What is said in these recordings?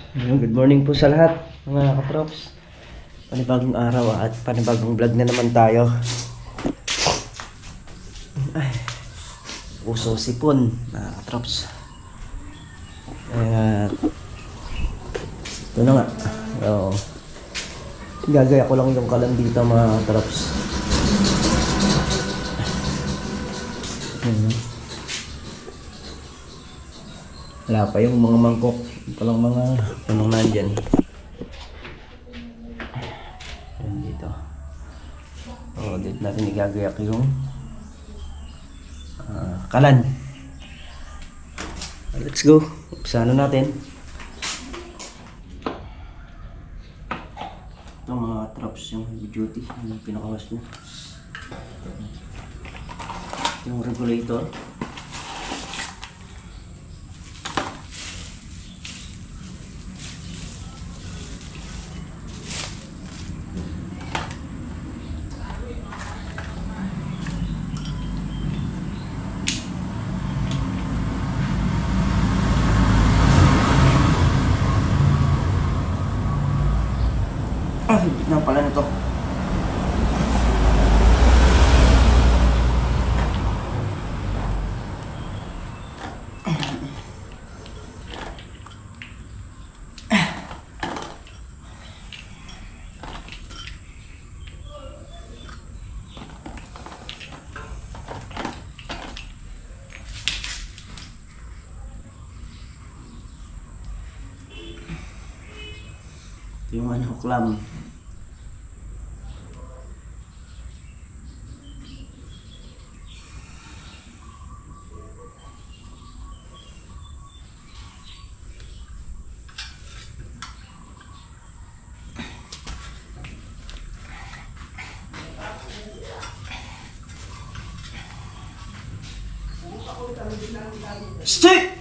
Good morning po sa lahat mga kaprops. Panibagong araw at panibagong vlog na naman tayo. Ay, puso sipon mga kaprops. Ito na nga. Gagaya ko lang yung kalan dito mga kaprops. Wala pa yung mga mangkok. Palang mga punong nandyan. Ayan dito. Dito natin igagayak yung kalan. Let's go. Upsano natin. Ito mga traps yung heavy duty. Yung pinakawas niya. Yung regulator. Na pala nito. Yung ano, clam. Stick!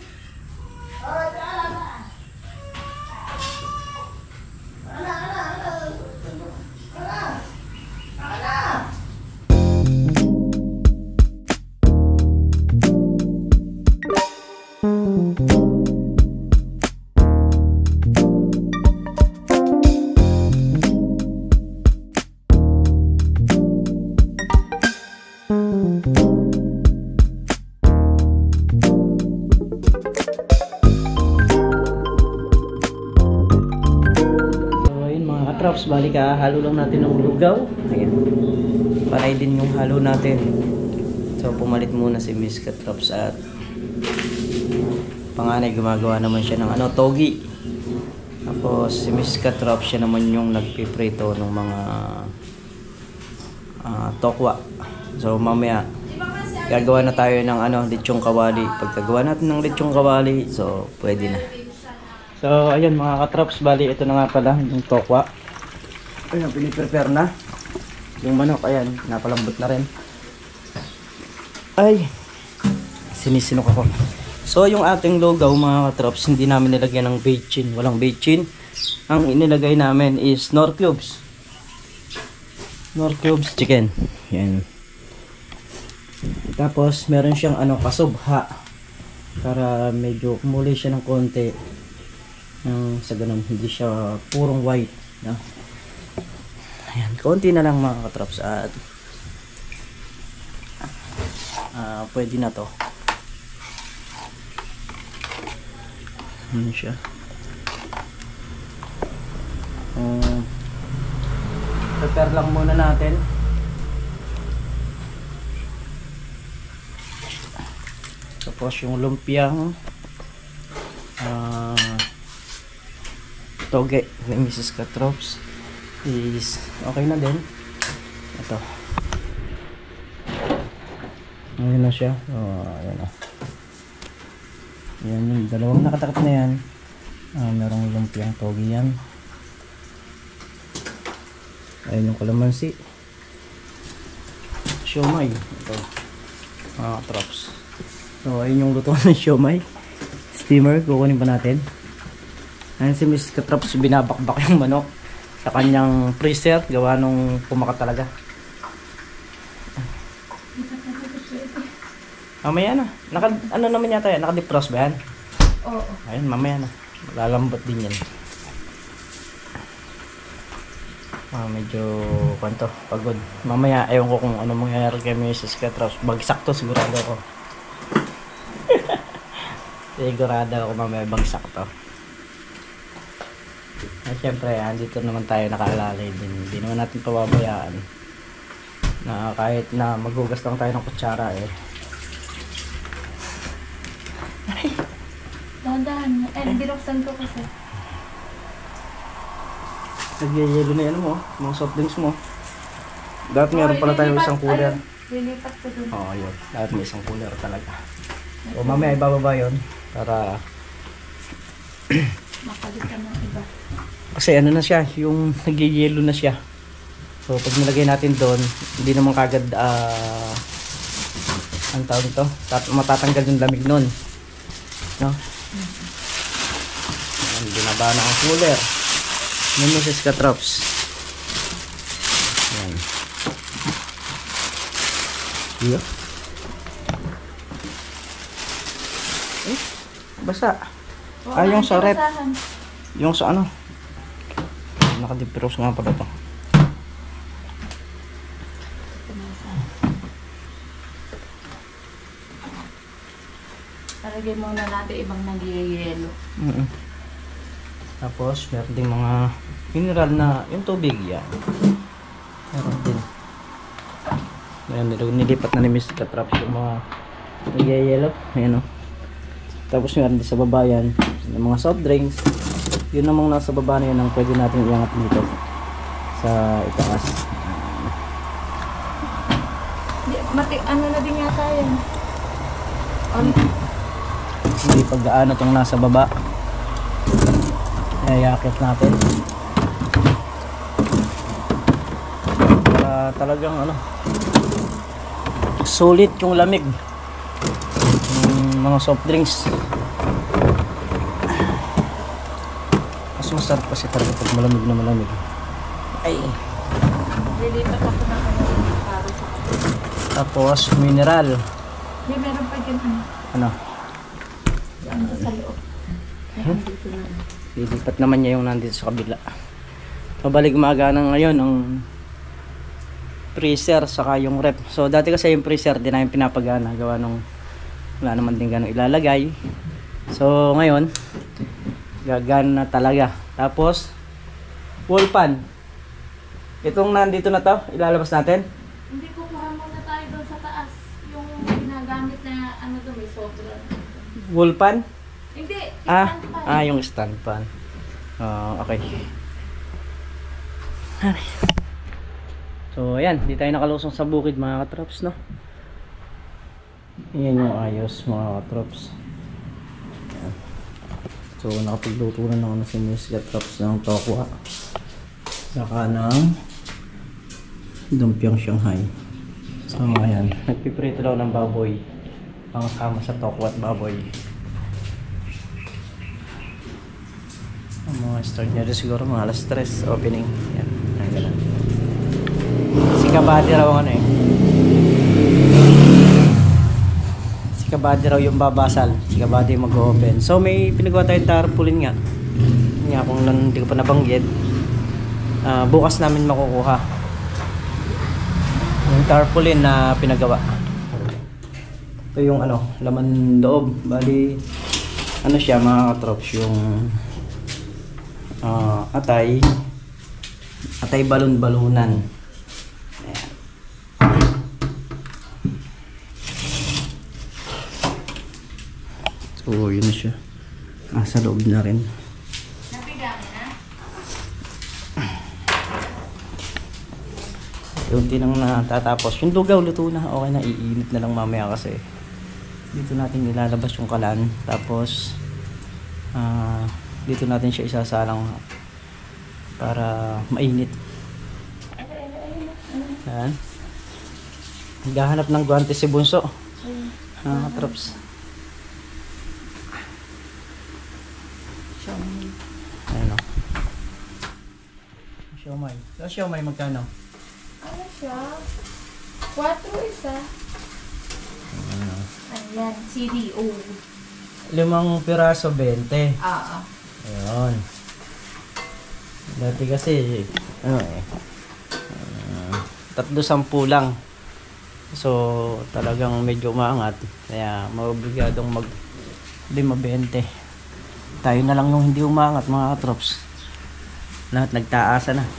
Traps, balik halo lang natin ng lugaw. Ayan. Panay din yung halo natin. So pumalit muna si Miss Katraps at panganay gumagawa naman siya ng togi. Tapos si Miss Katraps siya naman yung nagpiprito ng mga tokwa. So mamaya gagawa na tayo ng lechong kawali. Pagkagawa natin ng lechong kawali, so pwede na. So ayun mga katraps, bali ito na nga pala yung tokwa. Ayan, piniprepare na yung manok. Ayan, napalambot na rin. Ay, sinisinok ako. So yung ating lugaw mga katraps, hindi namin nilagyan ng bechin. Walang bechin. Ang inilagay namin is Knorr cubes. Knorr cubes chicken. Yan. Tapos meron siyang kasubha para medyo kumulay siya ng konti. Sa ganun, hindi siya purong white, no? Ayan, konti na lang mga katraps at pwede na to. Ano siya? Prepare lang muna natin. Tapos yung lumpiang toge ni Mrs. Katraps is okay na din. Ito. Ayan na siya. Ayan na. Ayan yung dalawang nakatakip na yan. Merong lumpiang toge yan. Ayan yung kalamansi. Siomay. Ito. Mga katraps. So ayun yung luto ng siomay. Steamer. Kukunin pa natin. Ayan si Miss Katraps, binabakbak yung manok sa kanyang freezer, gawa nung pumaka talaga. Mamaya na. Ano naman yata yan? Naka-defrost ba yan? Oo. Ayun, mamaya na. Malalambot din yan. Medyo kanto, pagod. Mamaya, ewan ko kung ano mangyayari kay Mrs. Katraps. Bagsak to, sigurado ako. Sigurado ako mamaya bagsak to. At syempre, andito naman tayo nakaalalay din. Hindi naman natin pababayaan. Na kahit na maghugas lang tayo ng kutsara eh. Dahan-dahan. Binuksan ko kasi. Nagyayelo na yan mo, mga soft drinks mo. Dapat meron pala tayong isang cooler. Lilipat ko dun. Oo, yun. Dapat may isang cooler talaga. O mamaya ibababa yun para Makalitan ng iba. kasi ano na siya, yung nagyayelo na siya. So pag nilagay natin doon, hindi naman kagad ang tawag nito, matatanggal yung lamig nun. No? Binaba na ang cooler. Yung Mrs. Katraps. Ayan. Yeah. Basa. Yung sa rep. Yung sa ano. Naka-defrost nga pala to. Talagay muna natin ibang nagyayelo. Tapos, meron din mga mineral na yung tubig yan. Meron din. Ayan, nilipat na ni Mr. Katraps yung mga nagyayelo. Ayan o. Tapos meron din sa baba yan, yung mga soft drinks. Yun namang nasa baba na yun ang pwede natin iangat dito sa itaas. Ano na din yata yan? Hindi paggaano itong nasa baba. Iayakit natin. Para talagang ano, sulit yung lamig ng mga soft drinks. Mas masarap kasi talaga pag malamig na malamig. Ay. Lilipat ako na kanina para sa kapatid. Tapos mineral. Hindi, meron pa dyan Ano? Ando sa loob. Dito na. Lilipat naman niya yung nandito sa kabila. Pabalik umaga na ngayon ang freezer saka yung rep. So dati kasi yung freezer di namin pinapagana gawa nung wala naman din ganun ilalagay. So ngayon gagana na talaga. Tapos wall pan. Itong nandito na to, ilalabas natin. Hindi, kukuha muna tayo doon sa taas. Yung ginagamit na ano doon, may sobra. Wall pan? Hindi, stand pan. Yung stand pan. Okay. So ayan, di tayo nakalusong sa bukid mga katrops, no? Ayan yung ayos mga katrops. Ayan. So nakapagluto na ng si Miss Katrops ng tokwa. Saka ng dumpiang Shanghai. So ayan, nagpiprito daw ng baboy. Pangasama sa tokwa at baboy. Ang mga start niya siguro mga alas 3 opening. Yan, ay ganun. Si Kabady raw ano eh. Si Kabady raw yung babasal. Si Kabady yung mag-open. So may pinagawa tayong tarpaulin nga. Nga kung hindi ko pa nabanggit. Bukas namin makukuha. Yung tarpaulin na pinagawa. Ito yung ano, laman loob. Bali, ano siya mga katrops, yung atay balon-balunan. Ayan. So yun na siya, sa loob na rin. Napigang na? Unti nang natatapos yung dugaw, luto na, okay na, iinit na lang mamaya kasi dito natin nilalabas yung kalan. Tapos dito natin siya isasalang para mainit. Ayan. Naghahanap ng guante si Bunso. Katrops. Ayan o. Siomay. So siomay magkano? Ano siya? 4 isa. Ayan, CDO. 5 piraso, 20. Oo. Ayun. Dati kasi, ano eh, 310 lang. So, talagang medyo umaangat. Kaya, maobligadong di mabente. Tayo na lang yung hindi umaangat, mga katrops. Lahat nagtaasa na.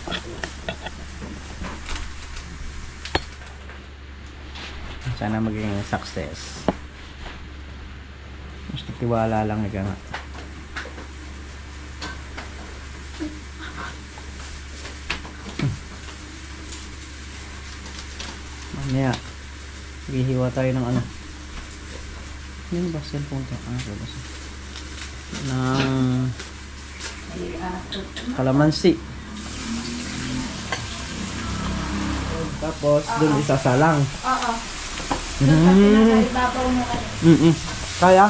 Sana maging success. Mas tiwala lang ika nga. Mamaya, hihiwa tayo ng ano. Yan ba? Cellphone ko. Ng kalamansi. Tapos, dun isasalang. Oo. Mm. Ibabaw na kayo. Kaya?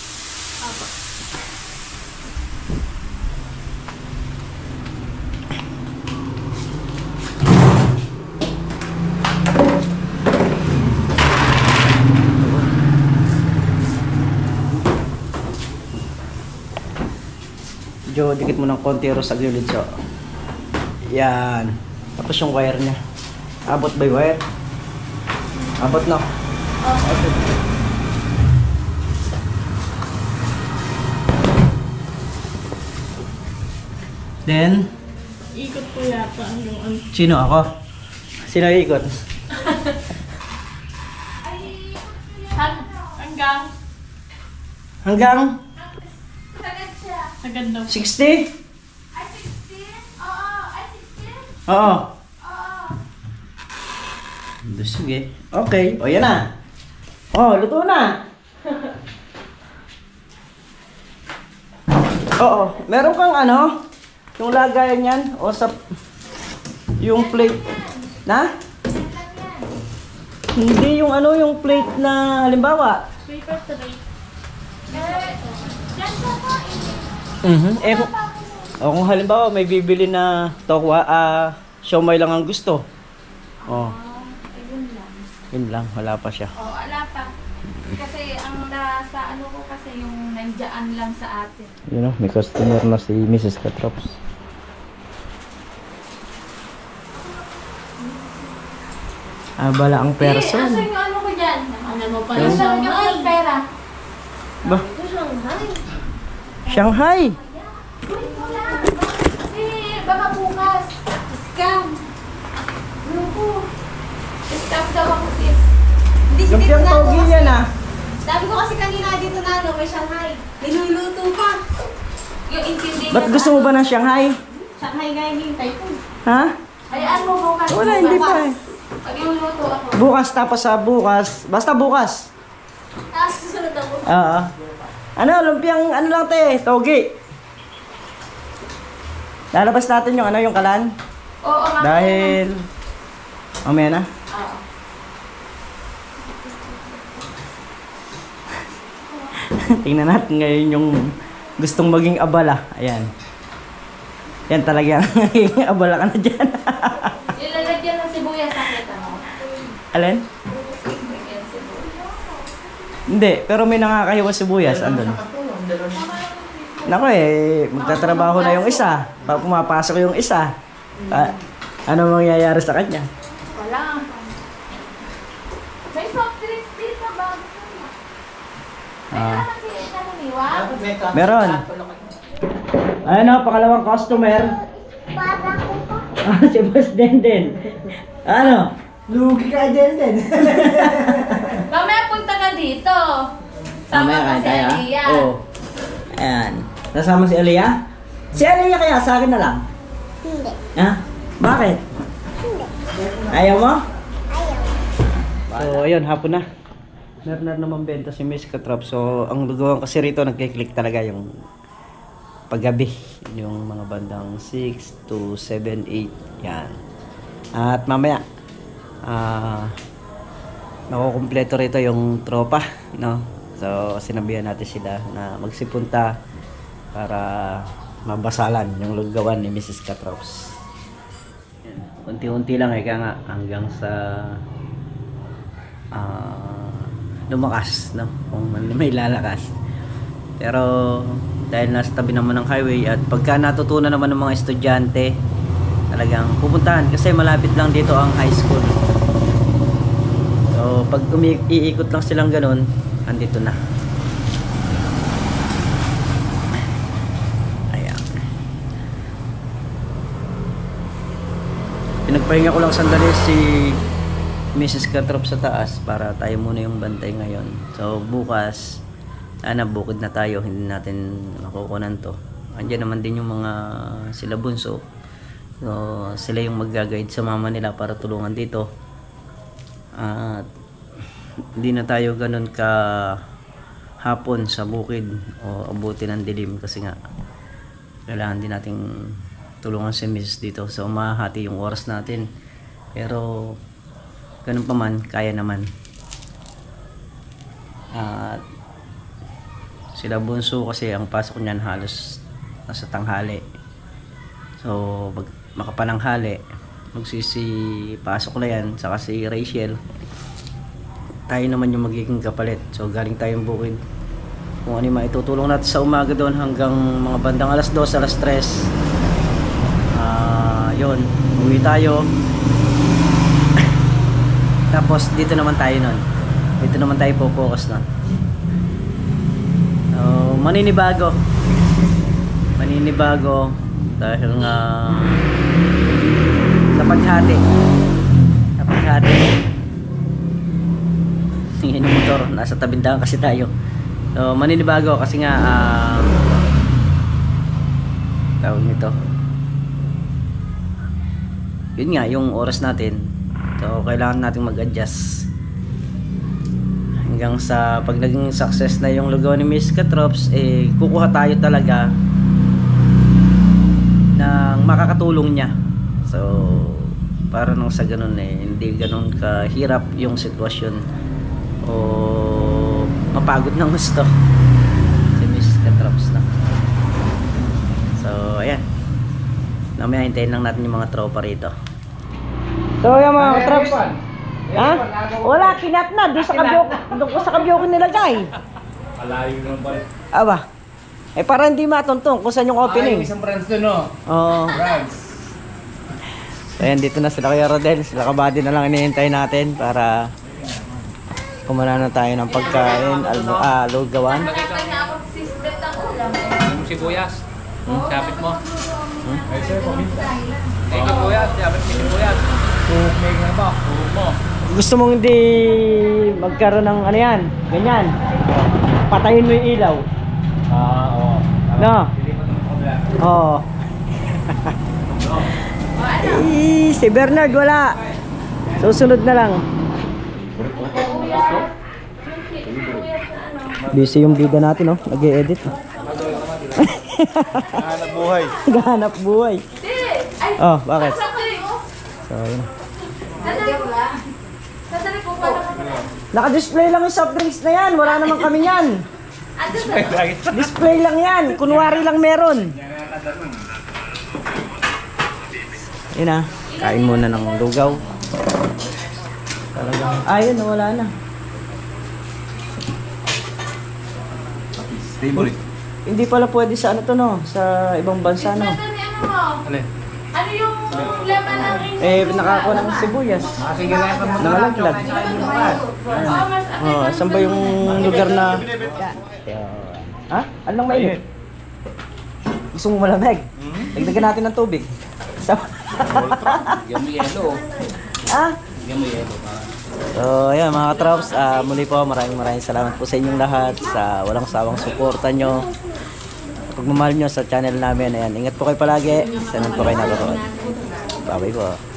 Jo, dikit mo ng konti ro sa gilid, so. Yan. Tapos yung wire niya. Abot ba yung wire? Abot na. Okay. Then, Ikot ko yata yung ano. sino ako? Sino ikot? Hanggang. Hanggang Sagad siya. Sagad daw. 60? Ay, 16? Oo. Ay, 16? Oo. Oo. Sige. Okay. O, yan na. O, luto na. Oo. Meron kang ano? Yung lagayan yan? O sa... Yung plate. Na? Hindi yung ano, yung plate na halimbawa. Paper tray. Yan ka pa. Eh, kung halimbawa may bibili na tokwa, siomay lang ang gusto. Oh, Ayun lang. yun lang, wala pa siya. Oo, wala pa. Kasi ang nasa ano ko kasi yung nandiyan lang sa atin. Yun know, may customer na si Mrs. Katrops. Bala ang person. Asan yung ano ko dyan? Ano mo pa yung Shanghai? Pera. Ba? Shanghai. Uy, wala. Kasi baka bukas. Scam. Loko. Scam daw ako sis. Hindi si Lumpiang Tito togi kasi. yan ah. Sabi ko kasi kanina dito na ano, may Shanghai. Niluluto pa. Yung intindi Ba't gusto mo ba ng Shanghai? Shanghai nga yung hintay ko. Ha? Hayaan mo bukas. Wala, hindi pa eh. Pagluluto ako. Bukas tapos sa bukas. Basta bukas. Tapos susunod ako. Oo. Ano, lumpiang ano lang te, togi. Lalabas natin yung ano, yung kalan. Oo, mamaya na. Dahil... Mamaya na. Oo. Tingnan natin ngayon yung gustong maging abala. Ayan. Yan talaga magiging abala ka na dyan. Ilalagyan ng sibuyas sa kita mo. Alin? Lagyan sibuyas. Hindi, pero may nakakahiwa sibuyas. Andun. Nako eh, magtatrabaho na yung isa. Pag pumapasok yung isa, ano mangyayari sa kanya? Wala. May soft drinks dito bago sa'yo. Ah, Kasi naniniwag. meron. Ayan o, pangalawang customer. Si Boss Denden. Ano? Lugi ka din. Mamaya punta ka dito. Sama Mamaya ka kain si tayo, ah. Aliyah. Oo. Ayan. Nasama si Aliyah? Si Aliyah kaya sa akin na lang? Hindi. Ha? Bakit? Hindi. Ayaw mo? So, ayun, hapon na. Meron na naman benta si Miss Katrap. So, ang lugawan kasi rito, nagkiklik talaga yung paggabi. Yung mga bandang 6 to 7, 8. Yan. At mamaya, makukumpleto rito yung tropa, no? So, sinabihan natin sila na magsipunta para mabasalan yung lugawan ni Mrs. Katraps. Unti-unti lang kaya nga hanggang sa lumakas, no? Kung may lalakas. Pero dahil nasa tabi naman ng highway, at pagka natutunan naman ng mga estudyante talagang pupuntahan kasi malapit lang dito ang high school. So pag iikot lang silang ganun, andito na. Ayan. Pinagpahinga ko lang sandali si Mrs. Katrop sa taas para tayo muna yung bantay ngayon. So bukas sana bukid na tayo, hindi natin makukunan to. Andiyan naman din yung mga sila bunso. So sila yung mag-guide sa mama nila para tulungan dito. At hindi na tayo ganun ka hapon sa bukid o abutin ng dilim kasi nga kailangan din nating tulungan si Mrs. dito. So mahati yung oras natin. Pero ganun pa man, kaya naman. At sila bunso kasi ang pasok niyan halos nasa tanghali. So makapananghali, magsisipasok na yan. Saka si Rachel, tayo naman yung magiging kapalit. So galing tayong bukid, kung ano yung maitutulong natin sa umaga doon hanggang mga bandang alas 2, alas 3. Yun, uwi tayo. Tapos dito naman tayo nun, dito naman tayo po-focus nun. So maninibago dahil nga sa paghati yung motor nasa tabindahan kasi tayo. So maninibago kasi nga tawag nito, yun nga yung oras natin. So kailangan natin mag-adjust hanggang sa pag naging success na yung lugaw ni Miss Katrops, kukuha tayo talaga ng makakatulong niya. So para nang sa ganun hindi ganun kahirap yung sitwasyon o mapagod ng gusto si Miss Katrops na. So ayan, namaya hintayin lang natin yung mga tropa rito. So yung mga Katrops, ha? Wala, kinat na. Doon sa kabyo ko nilagay. Malayo naman pala. Aba. Para hindi matuntong kung saan yung opening. Isang branch doon, no? Oo. Branch. So ayan, dito na sila Kuya Rodel. Sila Kabady na lang inihintay natin para kumana na tayo ng pagkain. Lugawan. Kanya ako sisbet ang ulam. Yung sibuyas. Sabit mo. Ay, sir, paminta. Ay, sibuyas. Sabit mo sibuyas. Tuhog may nga ba? Tuhog mo. Gusto mong hindi magkaroon ng ano yan? Ganyan. Patayin mo yung ilaw. Oo. No? Oo. Si Bernard wala. Susunod na lang. Busy yung bida natin, oh. Nag-e-edit. Hanap buhay. Gahanap buhay. Oh, bakit? So, yun. Naka-display lang yung soft drinks na yan. Wala naman kami yan. Display lang yan. Kunwari lang meron. Yun na. Kain muna ng lugaw. Talagang, ayun, wala na. Favorite. Hindi pala pwede sa ano to, no? Sa ibang bansa, no? Ano yung laman ng Nakakuha ng sibuyas. Sige lang ka Nangalaglag. Oh, saan ba yung lugar na... Ha? Anong mainit? Gusto mo malamig? Dagdagan natin ng tubig. Yummy yellow. Ha? Yummy yellow. So, ayan mga katrops, muli po maraming salamat po sa inyong lahat sa walang sawang suporta nyo, pagmamahal nyo sa channel namin. Ayan, ingat po kayo palagi. Sana po kayo naroon. Bye-bye po.